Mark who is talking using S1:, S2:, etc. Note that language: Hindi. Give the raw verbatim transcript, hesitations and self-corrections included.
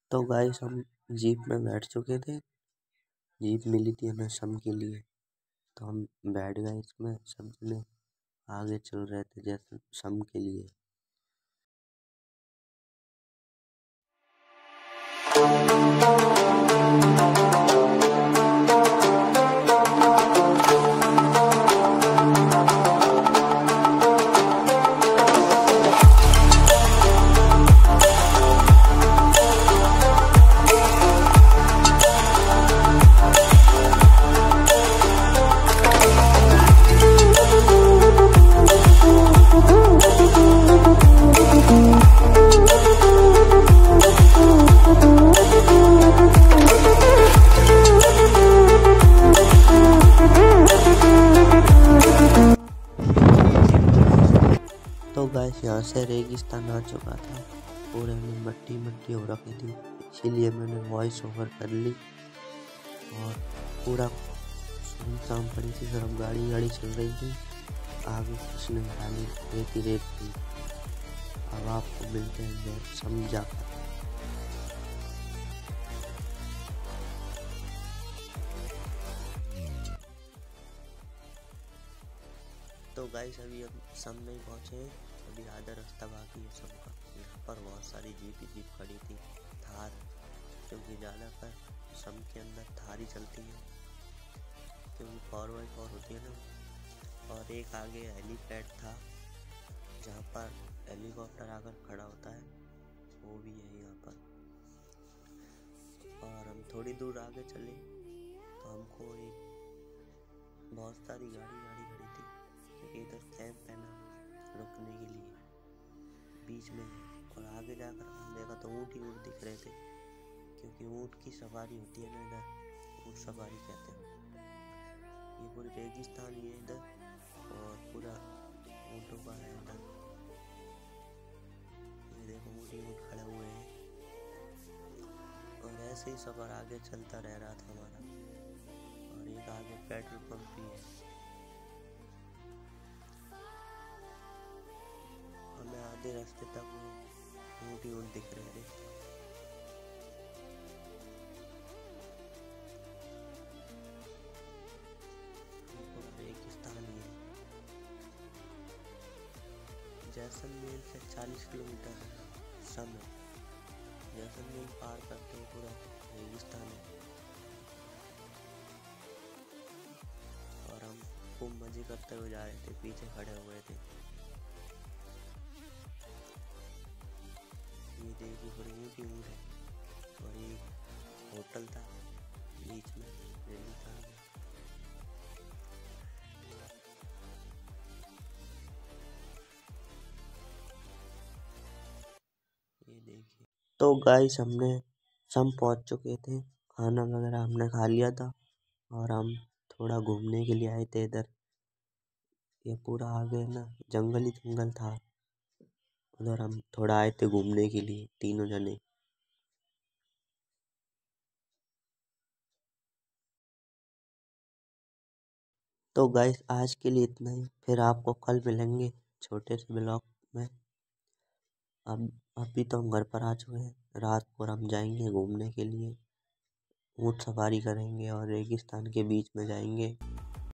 S1: तो गाइस हम जीप में बैठ चुके थे। जीप मिली थी हमें सम के लिए, तो हम बैठ गए इसमें। सब जने आगे चल रहे थे जैसे सम के लिए। तो गाइस यहाँ से रेगिस्तान आ चुका था, पूरे में मट्टी मट्टी हो रखी थी, इसीलिए मैंने वॉइस ओवर कर ली। और पूरा सुनसान पड़ी थी, सिर्फ गाड़ी गाड़ी चल रही थी, आगे कुछ नहीं, खाली रेत ही रेत थी। अब आपको मिलते हैं जब समझा। तो गाइस अभी हम सम नहीं पहुँचे हैं, अभी आधा रास्ता बाकी है सम का। यहाँ पर बहुत सारी जीप ही जीप खड़ी थी, थार, क्योंकि ज़्यादातर सम के अंदर थार ही चलती है, क्योंकि फोर बाई फोर होती है ना। और एक आगे हेलीपैड था जहाँ पर हेलीकॉप्टर आकर खड़ा होता है, वो भी है यहाँ पर। और हम थोड़ी दूर आगे चले तो हमको एक बहुत सारी गाड़ी गाड़ी खड़ी थी, क्योंकि इधर कैंप है ना रुकने के लिए बीच में। और आगे जाकर हम देखा तो ऊँट ही ऊँट दिख रहे थे, क्योंकि ऊँट की सवारी होती है ना इधर, ऊँट सवारी कहते हैं। ये पूरी रेगिस्तान ही है इधर, और पूरा ऊँटों का है इधर। ये देखो ऊँट ही ऊँट खड़े हुए हैं, और ऐसे ही सफर आगे चलता रह रहा था हमारा। और एक आगे पेट्रोल पंप भी है। हमें आधे रास्ते तक वो ऊँट ही ऊँट दिख रहे थे। रेगिस्तान ही है। जैसलमेर से चालीस किलोमीटर सम है। जैसलमेर पार करते ही पूरा रेगिस्तान है। और हम खूब मजे करते हुए जा रहे थे, पीछे खड़े हुए थे। ये देखिए पूरी ऊँट ही ऊँट है, और एक होटल था बीच में रेगिस्तान में। ये देखिए। तो गाइस हमने सम पहुंच चुके थे, खाना वगैरह हमने खा लिया था, और हम थोड़ा घूमने के लिए आए थे इधर। ये पूरा आगे ना जंगल ही जंगल था, उधर हम थोड़ा आए थे घूमने के लिए तीनों जने। तो गाइस आज के लिए इतना ही, फिर आपको कल मिलेंगे छोटे से ब्लॉग में। अब अभी तो हम घर पर आ चुके हैं, रात को हम जाएंगे घूमने के लिए, ऊँट सवारी करेंगे और रेगिस्तान के बीच में जाएंगे।